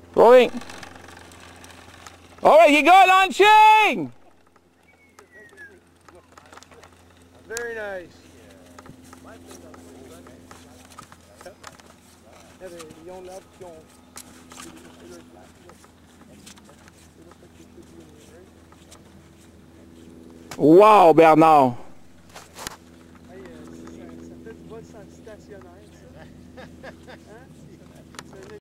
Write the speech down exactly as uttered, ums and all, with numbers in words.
Rolling. All right, you go launching. Very nice. Wow, Bernard.